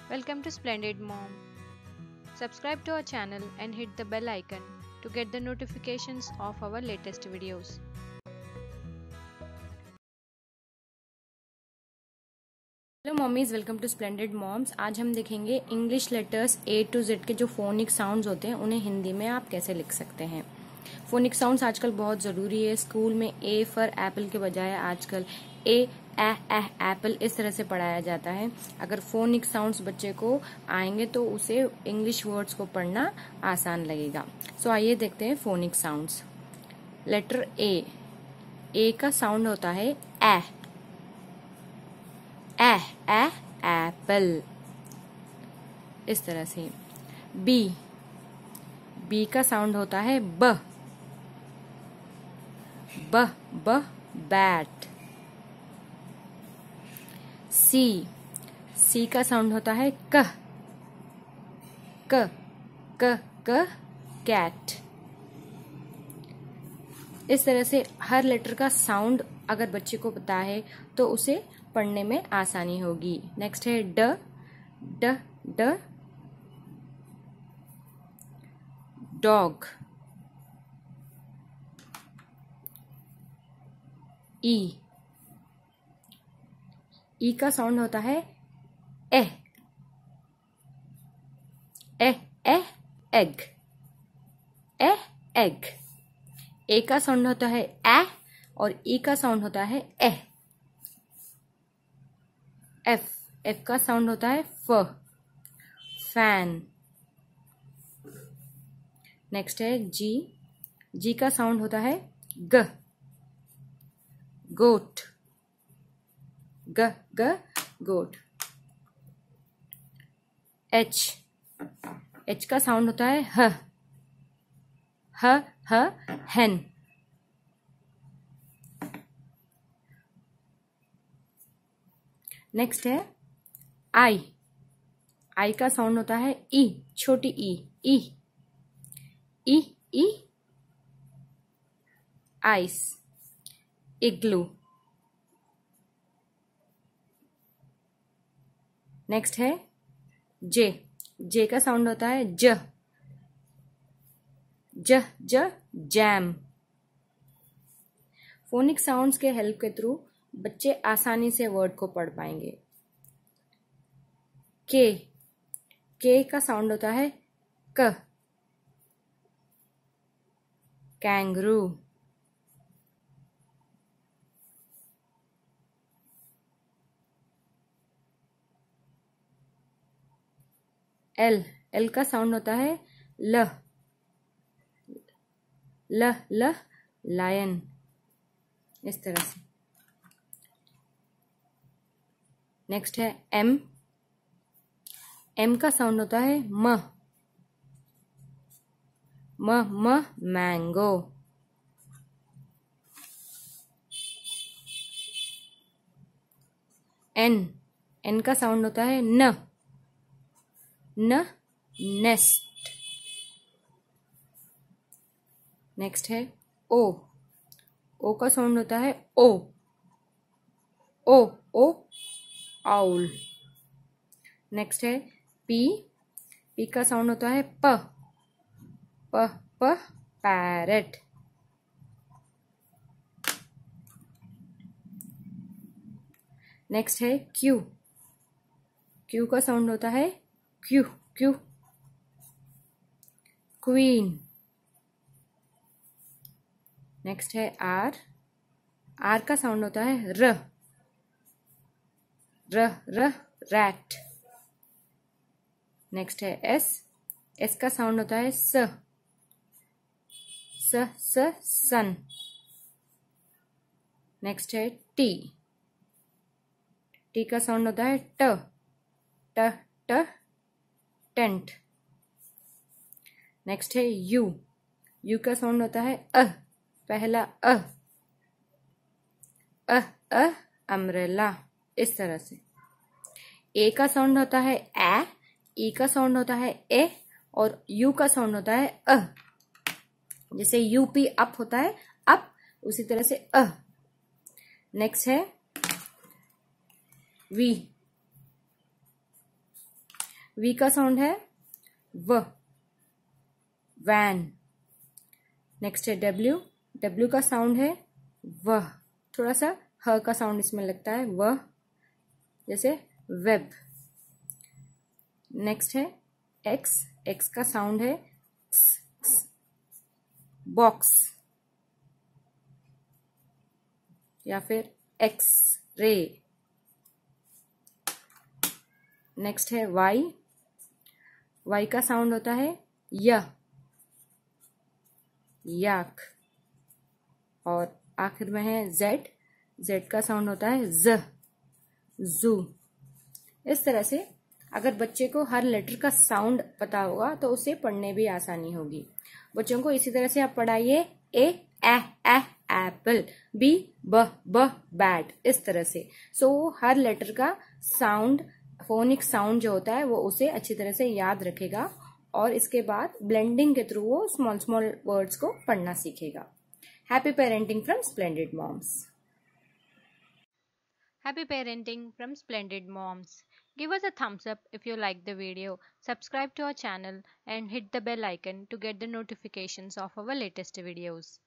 Welcome to Splendid Mom. Subscribe to our channel and hit the bell icon to get the notifications of our latest videos. Hello mummies, welcome to splendid moms. आज हम देखेंगे English letters A to Z के जो phonic sounds होते हैं उन्हें हिंदी में आप कैसे लिख सकते हैं। फोनिक साउंड्स आजकल बहुत जरूरी है। स्कूल में A फॉर एप्पल के बजाय आजकल ए एप्पल इस तरह से पढ़ाया जाता है। अगर फोनिक साउंड्स बच्चे को आएंगे तो उसे इंग्लिश वर्ड्स को पढ़ना आसान लगेगा। सो आइए देखते हैं फोनिक साउंड्स। लेटर ए का साउंड होता है ए एप्पल, इस तरह से। बी का साउंड होता है ब बैट। सी का साउंड होता है क कैट। इस तरह से हर लेटर का साउंड अगर बच्चे को पता है तो उसे पढ़ने में आसानी होगी। नेक्स्ट है ड डॉग। ई का साउंड होता है एग। एग। ए का साउंड होता है और ई का साउंड होता है एफ का साउंड होता है फैन। नेक्स्ट है जी का साउंड होता है गोट। गोट। एच का साउंड होता है hen। नेक्स्ट है आई का साउंड होता है ई, छोटी ई आइस, इग्लू। नेक्स्ट है जे का साउंड होता है जैम। फोनिक साउंड्स के हेल्प के थ्रू बच्चे आसानी से वर्ड को पढ़ पाएंगे। के का साउंड होता है कैंगरू। एल का साउंड होता है ल लायन, इस तरह से। नेक्स्ट है एम का साउंड होता है म मैंगो। एन का साउंड होता है न नेस्ट। नेक्स्ट है ओ का साउंड होता है ओ आउल। नेक्स्ट है पी का साउंड होता है प पैरेट। नेक्स्ट है क्यू का साउंड होता है क्वीन। नेक्स्ट है आर का साउंड होता है रैट। नेक्स्ट है एस का साउंड होता है सन। नेक्स्ट है टी का साउंड होता है टेंट। नेक्स्ट है यू का साउंड होता है पहला अम्ब्रेला, इस तरह से। ए का साउंड होता है ई का साउंड होता है ए और यू का साउंड होता है जैसे यूपी अप होता है अप, उसी तरह से नेक्स्ट है वी वी का साउंड है व, वैन। नेक्स्ट है डब्ल्यू, डब्ल्यू का साउंड है वह, थोड़ा सा ह का साउंड इसमें लगता है वह, जैसे वेब। नेक्स्ट है एक्स, एक्स का साउंड है बॉक्स या फिर एक्स रे। नेक्स्ट है वाई, वाई का साउंड होता है य, याक। और आखिर में है जेड, जेड का साउंड होता है ज, जू। इस तरह से अगर बच्चे को हर लेटर का साउंड पता होगा तो उसे पढ़ने भी आसानी होगी। बच्चों को इसी तरह से आप पढ़ाइए ए एप्पल, बी ब बैट, इस तरह से। सो हर लेटर का साउंड, फोनिक साउंड जो होता है वो उसे अच्छी तरह से याद रखेगा और इसके बाद ब्लेंडिंग के थ्रू वो स्मॉल स्मॉल वर्ड्स को पढ़ना सीखेगा। Happy parenting from splendid moms. Happy parenting from Splendid Moms. Give us a thumbs up if you like the video, subscribe to our channel and hit the bell icon to get the notifications of our latest videos.